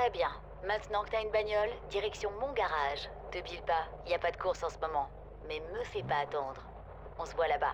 Très bien. Maintenant que t'as une bagnole, direction mon garage. Te pile pas, y a pas de course en ce moment. Mais me fais pas attendre. On se voit là-bas.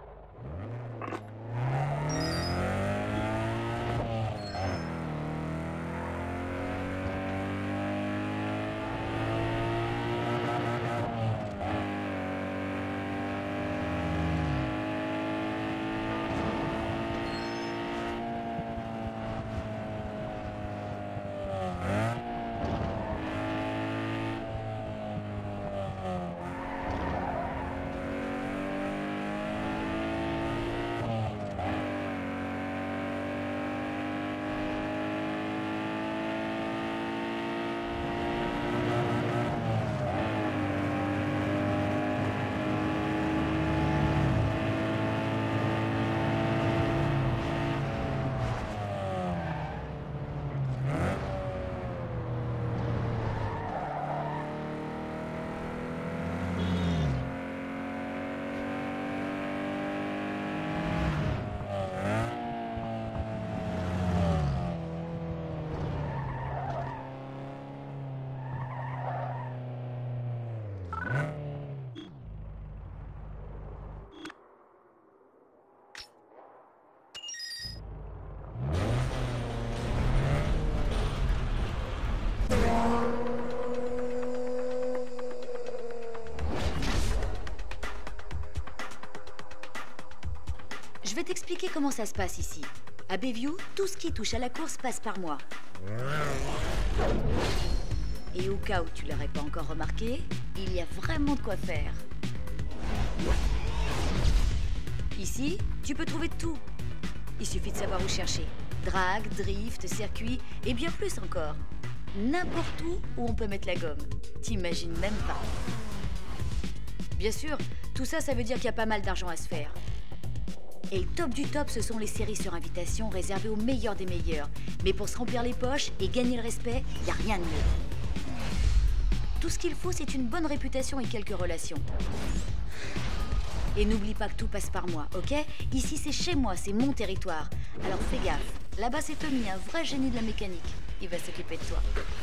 Je vais t'expliquer comment ça se passe ici. À Bayview, tout ce qui touche à la course passe par moi. Et au cas où tu l'aurais pas encore remarqué, il y a vraiment de quoi faire. Ici, tu peux trouver tout. Il suffit de savoir où chercher. Drag, drift, circuit et bien plus encore. N'importe où on peut mettre la gomme. T'imagines même pas. Bien sûr, tout ça, ça veut dire qu'il y a pas mal d'argent à se faire. Et le top du top, ce sont les séries sur invitation réservées aux meilleurs des meilleurs. Mais pour se remplir les poches et gagner le respect, y a rien de mieux. Tout ce qu'il faut, c'est une bonne réputation et quelques relations. Et n'oublie pas que tout passe par moi, ok? Ici, c'est chez moi, c'est mon territoire. Alors fais gaffe. Là-bas, c'est Tommy, un vrai génie de la mécanique. Il va s'occuper de toi.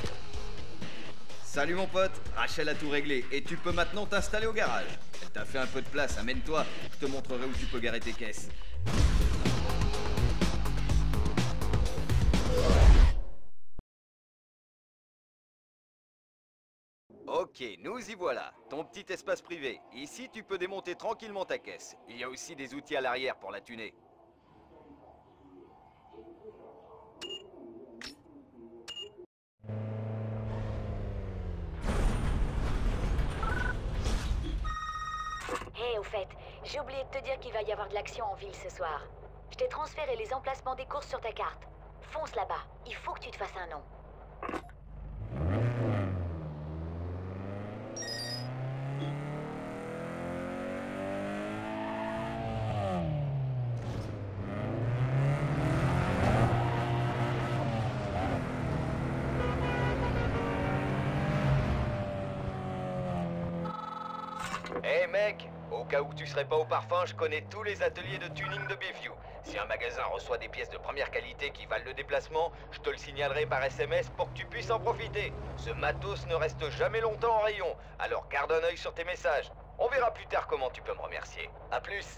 Salut mon pote, Rachel a tout réglé et tu peux maintenant t'installer au garage. Elle t'a fait un peu de place, amène-toi, je te montrerai où tu peux garer tes caisses. Ok, nous y voilà, ton petit espace privé. Ici, tu peux démonter tranquillement ta caisse. Il y a aussi des outils à l'arrière pour la tuner. Hé, au fait, j'ai oublié de te dire qu'il va y avoir de l'action en ville ce soir. Je t'ai transféré les emplacements des courses sur ta carte. Fonce là-bas, il faut que tu te fasses un nom. Hé mec, au cas où tu serais pas au parfum, je connais tous les ateliers de tuning de Bayview. Si un magasin reçoit des pièces de première qualité qui valent le déplacement, je te le signalerai par SMS pour que tu puisses en profiter. Ce matos ne reste jamais longtemps en rayon, alors garde un œil sur tes messages. On verra plus tard comment tu peux me remercier. A plus.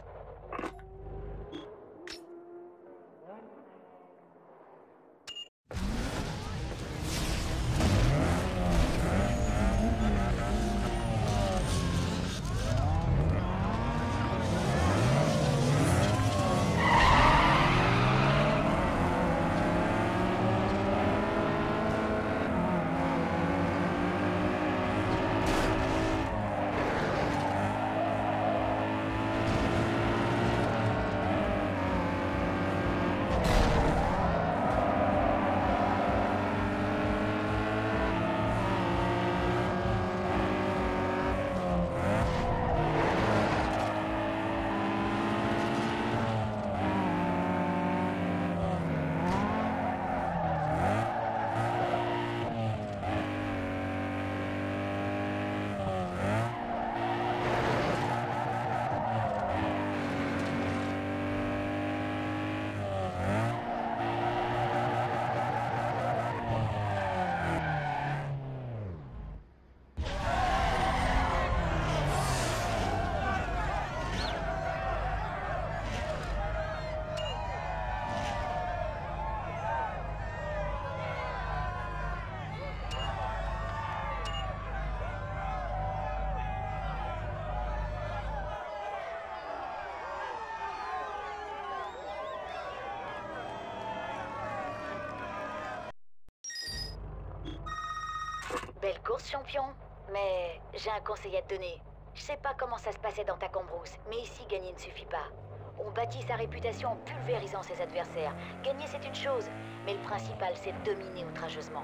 course, champion. Mais j'ai un conseil à te donner. Je sais pas comment ça se passait dans ta cambrousse, mais ici, gagner ne suffit pas. On bâtit sa réputation en pulvérisant ses adversaires. Gagner, c'est une chose, mais le principal, c'est de dominer outrageusement.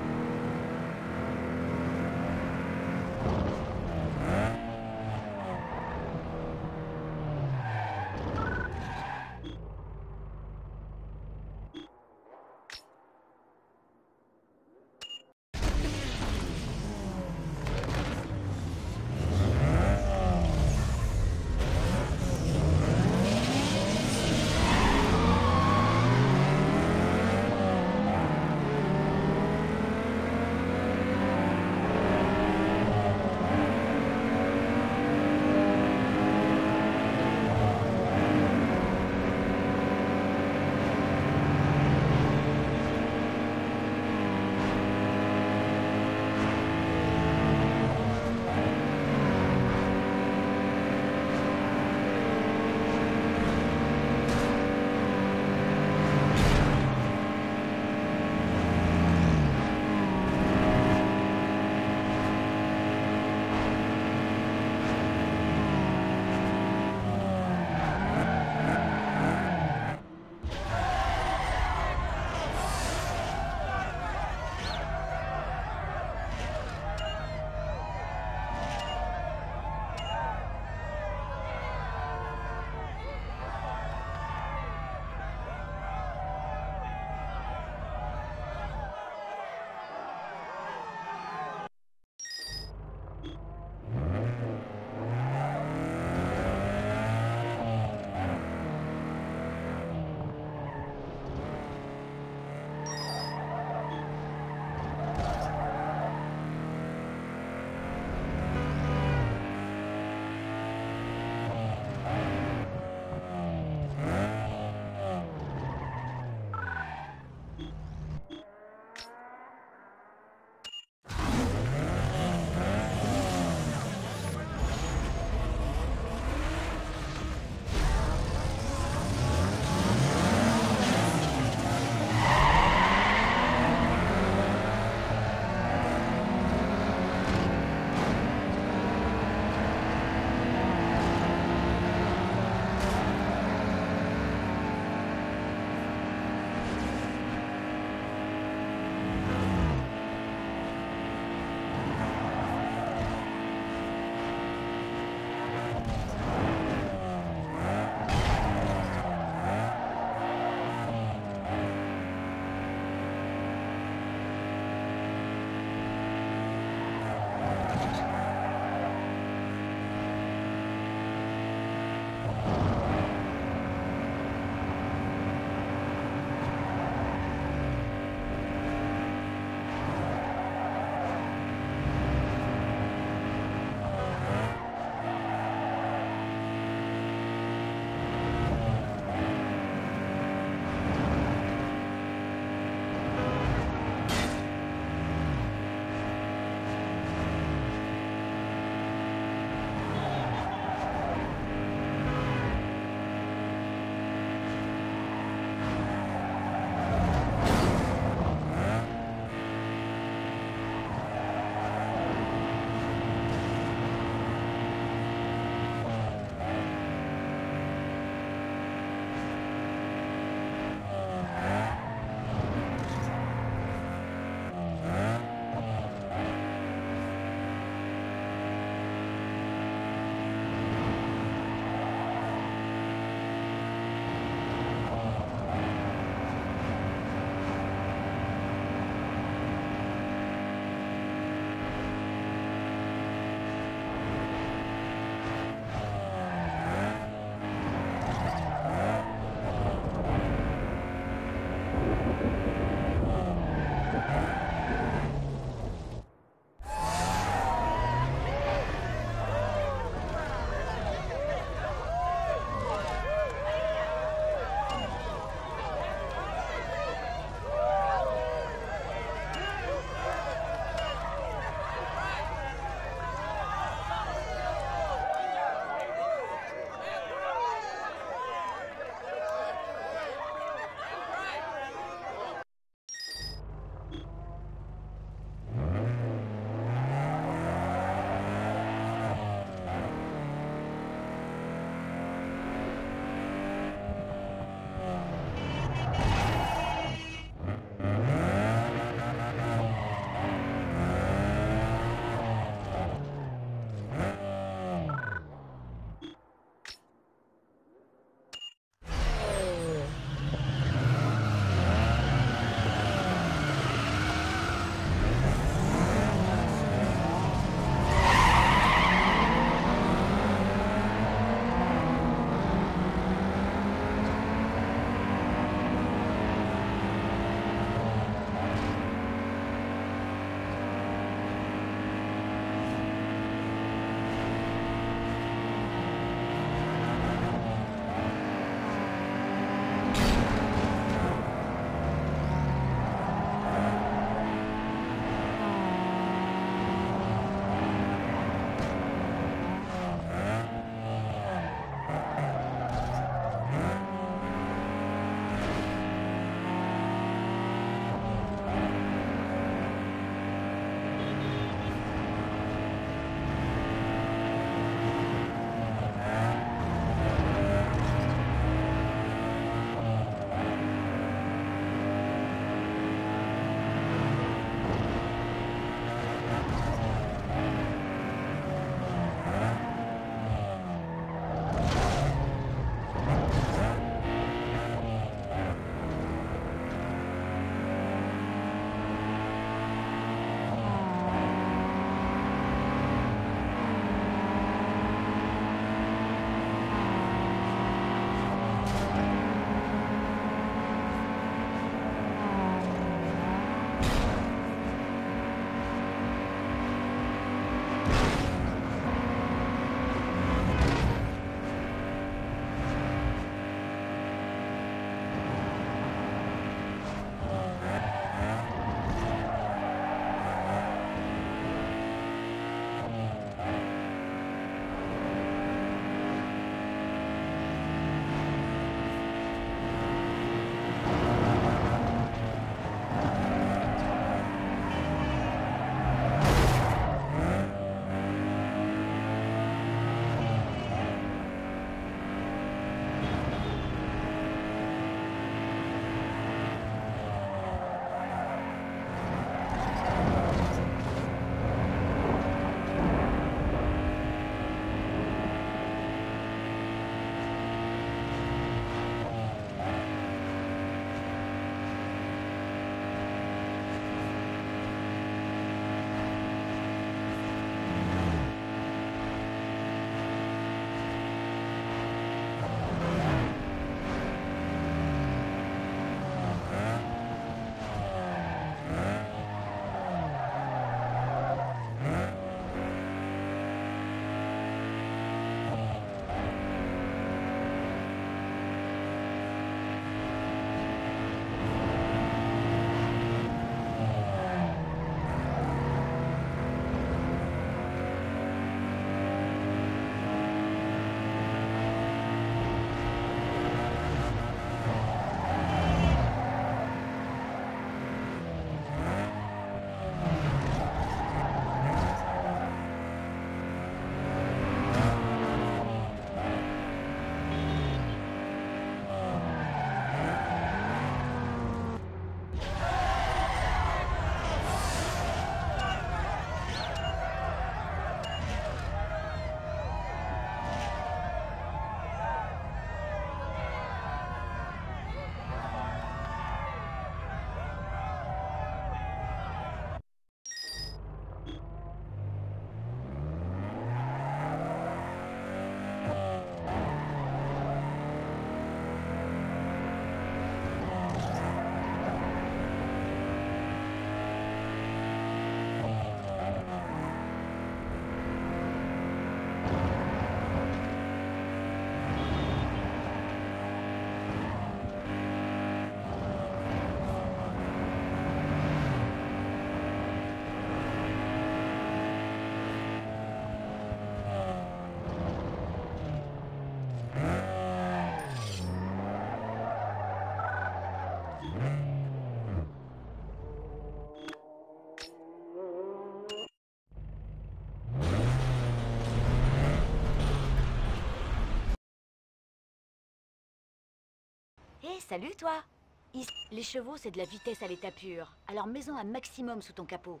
Hé, salut toi! Les chevaux, c'est de la vitesse à l'état pur. Alors mets-en un maximum sous ton capot.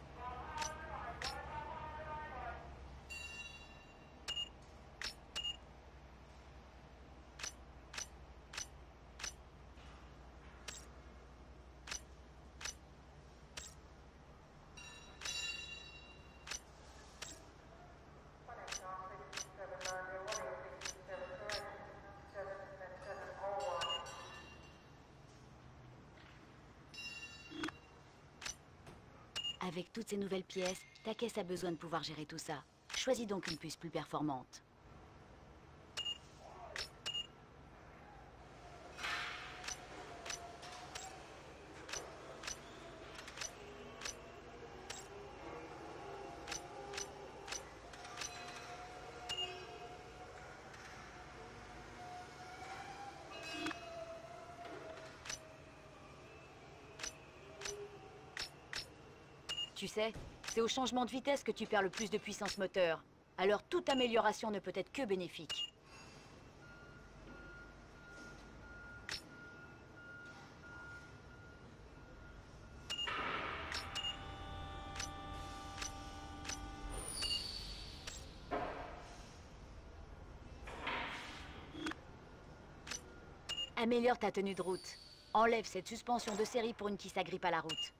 Avec toutes ces nouvelles pièces, ta caisse a besoin de pouvoir gérer tout ça. Choisis donc une puce plus performante. Tu sais, c'est au changement de vitesse que tu perds le plus de puissance moteur. Alors toute amélioration ne peut être que bénéfique. Améliore ta tenue de route. Enlève cette suspension de série pour une qui s'agrippe à la route.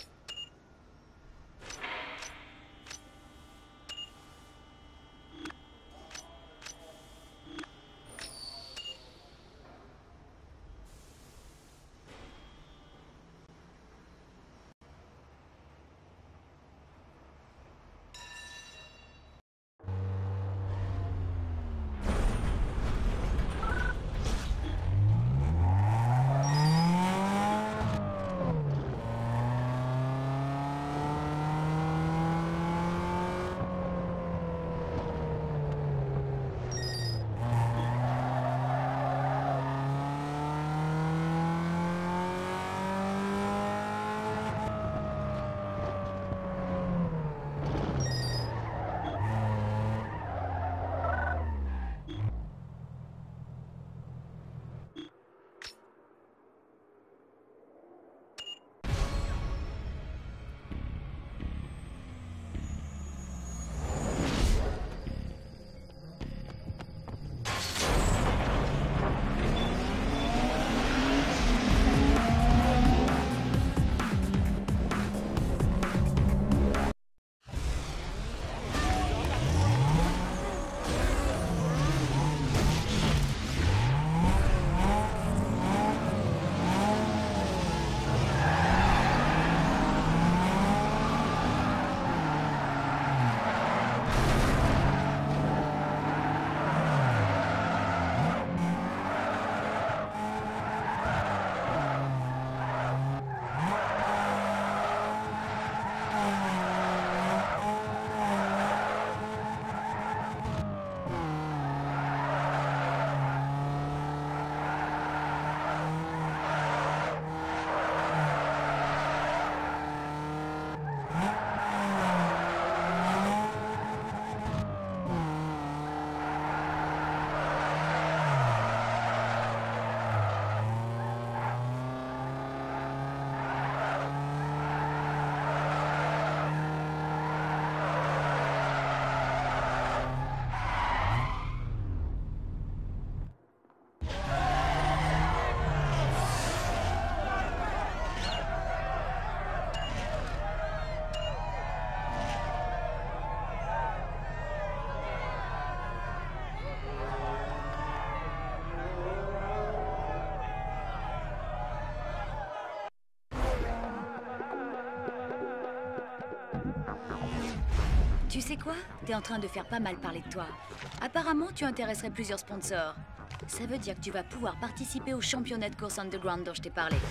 Tu sais quoi? T'es en train de faire pas mal parler de toi. Apparemment, tu intéresserais plusieurs sponsors. Ça veut dire que tu vas pouvoir participer au championnat de course underground dont je t'ai parlé.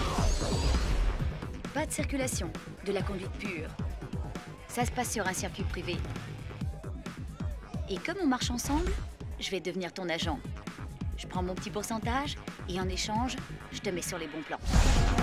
Pas de circulation, de la conduite pure. Ça se passe sur un circuit privé. Et comme on marche ensemble, je vais devenir ton agent. Je prends mon petit pourcentage et en échange, je te mets sur les bons plans.